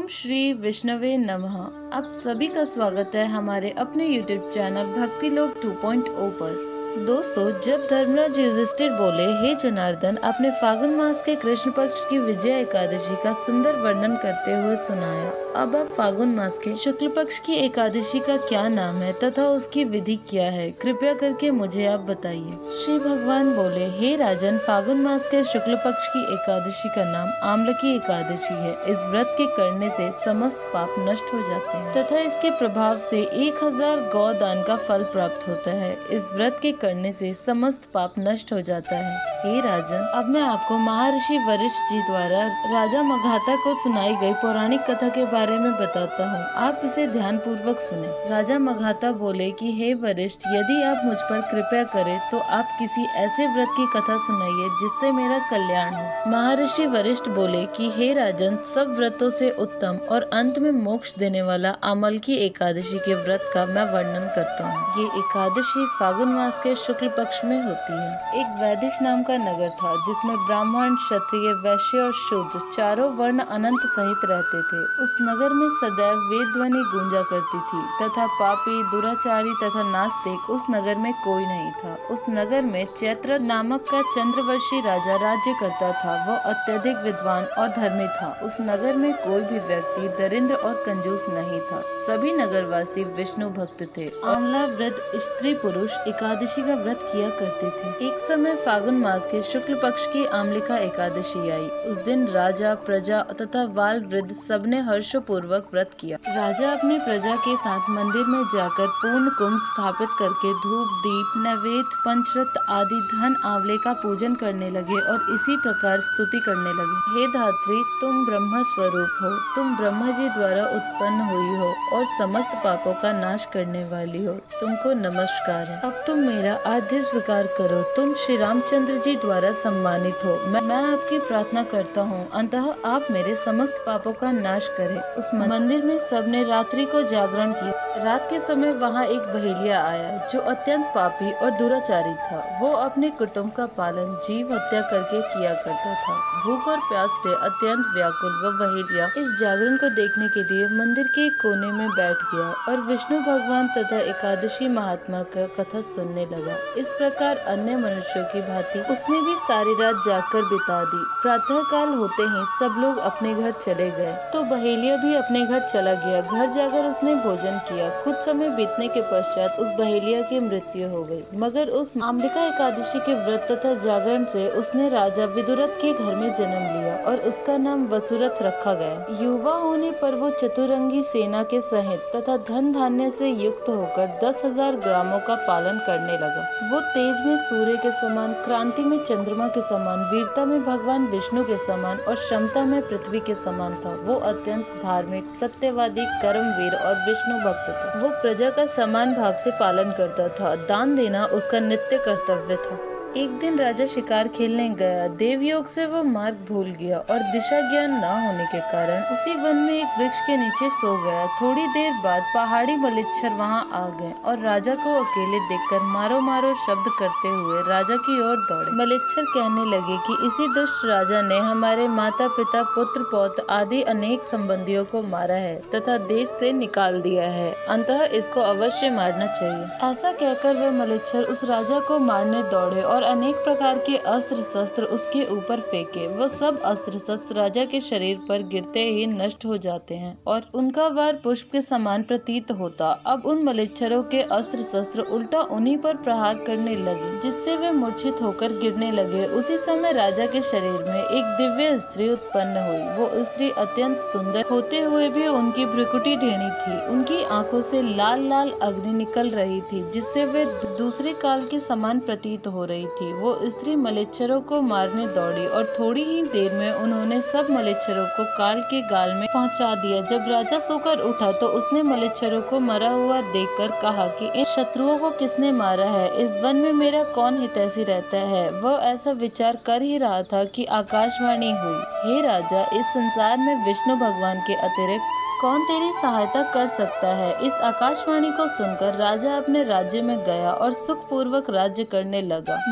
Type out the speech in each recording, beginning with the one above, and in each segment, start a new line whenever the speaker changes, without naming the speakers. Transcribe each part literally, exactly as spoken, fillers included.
श्री विष्णवे नमः। आप सभी का स्वागत है हमारे अपने यूट्यूब चैनल भक्ति लोक टू पॉइंट ओ पर। दोस्तों, जब धर्मराज युधिष्ठिर बोले, हे जनार्दन, अपने फागुन मास के कृष्ण पक्ष की विजया एकादशी का सुंदर वर्णन करते हुए सुनाया। अब आप फागुन मास के शुक्ल पक्ष की एकादशी का क्या नाम है तथा उसकी विधि क्या है, कृपया करके मुझे आप बताइए। श्री भगवान बोले, हे राजन, फागुन मास के शुक्ल पक्ष की एकादशी का नाम आम्ल की एकादशी है। इस व्रत के करने से समस्त पाप नष्ट हो जाते हैं तथा इसके प्रभाव से एक हजार गौ दान का फल प्राप्त होता है। इस व्रत के करने से समस्त पाप नष्ट हो जाता है। हे राजन, अब मैं आपको महर्षि वशिष्ठ जी द्वारा राजा मघाता को सुनाई गई पौराणिक कथा के बारे में बताता हूँ। आप इसे ध्यान पूर्वक सुने। राजा मघाता बोले कि हे वशिष्ठ, यदि आप मुझ पर कृपा करें तो आप किसी ऐसे व्रत की कथा सुनाइए जिससे मेरा कल्याण हो। महर्षि वशिष्ठ बोले कि हे राजन, सब व्रतों से उत्तम और अंत में मोक्ष देने वाला आमल की एकादशी के व्रत का मैं वर्णन करता हूँ। ये एकादशी फागुन मास के शुक्ल पक्ष में होती है। एक वैदिश नाम का नगर था जिसमें ब्राह्मण, क्षत्रिय, वैश्य और शूद्र चारों वर्ण अनंत सहित रहते थे। उस नगर में सदैव वेद ध्वनि गूंजा करती थी तथा पापी, दुराचारी तथा नास्तिक उस नगर में कोई नहीं था। उस नगर में चैत्र नामक का चंद्रवंशी राजा राज्य करता था। वह अत्यधिक विद्वान और धर्मी था। उस नगर में कोई भी व्यक्ति दरिद्र और कंजूस नहीं था। सभी नगरवासी विष्णु भक्त थे। आंवला व्रत स्त्री पुरुष एकादशी का व्रत किया करते थे। एक समय फागुन मास के शुक्ल पक्ष की आम्लिका एकादशी आई। उस दिन राजा, प्रजा तथा बाल वृद्ध सबने हर्षपूर्वक व्रत किया। राजा अपनी प्रजा के साथ मंदिर में जाकर पूर्ण कुंभ स्थापित करके धूप, दीप, नैवेद्य, पंचरत्न आदि धन आंवले का पूजन करने लगे और इसी प्रकार स्तुति करने लगे। हे धात्री, तुम ब्रह्म स्वरूप हो, तुम ब्रह्मा जी द्वारा उत्पन्न हुई हो और समस्त पापों का नाश करने वाली हो। तुमको नमस्कार है। अब तुम मेरा आद्य स्वीकार करो। तुम श्री रामचंद्र जी द्वारा सम्मानित हो। मैं, मैं आपकी प्रार्थना करता हूँ, अंतः आप मेरे समस्त पापों का नाश करें। उस मंदिर में सबने रात्रि को जागरण किया। रात के समय वहाँ एक बहेलिया आया जो अत्यंत पापी और दुराचारी था। वो अपने कुटुंब का पालन जीव हत्या करके किया करता था। भूख और प्यास से अत्यंत व्याकुल वह बहेलिया इस जागरण को देखने के लिए मंदिर के कोने में बैठ गया और विष्णु भगवान तथा एकादशी महात्मा का कथा सुनने लगा। इस प्रकार अन्य मनुष्यों की भांति उसने भी सारी रात जागकर बिता दी। प्रातः काल होते ही सब लोग अपने घर चले गए तो बहेलिया भी अपने घर चला गया। घर जाकर उसने भोजन किया। कुछ समय बीतने के पश्चात उस बहेलिया की मृत्यु हो गई। मगर उस आम्लिका एकादशी के व्रत तथा जागरण से उसने राजा विदुरथ के घर में जन्म लिया और उसका नाम वसुरथ रखा गया। युवा होने पर वो चतुरंगी सेना के सहित तथा धन धान्य से युक्त होकर दस हजार ग्रामों का पालन करने लगा। वो तेज में सूर्य के समान, क्रांति में चंद्रमा के समान, वीरता में भगवान विष्णु के समान और क्षमता में पृथ्वी के समान था। वो अत्यंत धार्मिक, सत्यवादी, कर्मवीर और विष्णु भक्त था। वो प्रजा का समान भाव से पालन करता था। दान देना उसका नित्य कर्तव्य था। एक दिन राजा शिकार खेलने गया। देवयोग से वो मार्ग भूल गया और दिशा ज्ञान न होने के कारण उसी वन में एक वृक्ष के नीचे सो गया। थोड़ी देर बाद पहाड़ी मलेच्छर वहां आ गए और राजा को अकेले देखकर मारो मारो शब्द करते हुए राजा की ओर दौड़े। मलेच्छर कहने लगे कि इसी दुष्ट राजा ने हमारे माता पिता, पुत्र, पौत्र आदि अनेक संबंधियों को मारा है तथा देश से निकाल दिया है। अंतः इसको अवश्य मारना चाहिए। ऐसा कहकर वे मलेच्छर उस राजा को मारने दौड़े और अनेक प्रकार के अस्त्र शस्त्र उसके ऊपर फेंके। वो सब अस्त्र शस्त्र राजा के शरीर पर गिरते ही नष्ट हो जाते हैं और उनका वार पुष्प के समान प्रतीत होता। अब उन मलेच्छरों के अस्त्र शस्त्र उल्टा उन्हीं पर प्रहार करने लगे जिससे वे मूर्छित होकर गिरने लगे। उसी समय राजा के शरीर में एक दिव्य स्त्री उत्पन्न हुई। वो स्त्री अत्यंत सुंदर होते हुए भी उनकी भ्रुकुटी ढीली थी। उनकी आंखों से लाल लाल अग्नि निकल रही थी जिससे वे दूसरे काल के समान प्रतीत हो रही थी। वो स्त्री मलेच्छरों को मारने दौड़ी और थोड़ी ही देर में उन्होंने सब मलेच्छरों को काल के गाल में पहुंचा दिया। जब राजा सोकर उठा तो उसने मलेच्छरों को मरा हुआ देखकर कहा कि इन शत्रुओं को किसने मारा है? इस वन में मेरा कौन हितैषी रहता है? वह ऐसा विचार कर ही रहा था कि आकाशवाणी हुई, हे राजा, इस संसार में विष्णु भगवान के अतिरिक्त कौन तेरी सहायता कर सकता है? इस आकाशवाणी को सुनकर राजा अपने राज्य में गया और सुख पूर्वक राज्य करने लगा।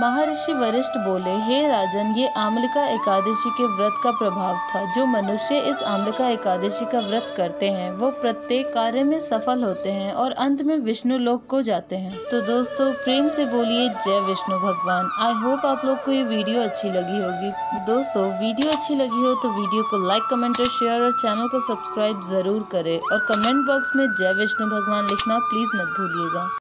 महर्षि वशिष्ठ बोले, हे राजन, ये आमलिका एकादशी के व्रत का प्रभाव था। जो मनुष्य इस आमलिका एकादशी का व्रत करते हैं वो प्रत्येक कार्य में सफल होते हैं और अंत में विष्णु लोक को जाते हैं। तो दोस्तों, प्रेम से बोलिए जय विष्णु भगवान। आई होप आप लोग को ये वीडियो अच्छी लगी होगी। दोस्तों, वीडियो अच्छी लगी हो तो वीडियो को लाइक, कमेंट और शेयर और चैनल को सब्सक्राइब जरूर करें और कमेंट बॉक्स में जय विष्णु भगवान लिखना प्लीज मत भूलिएगा।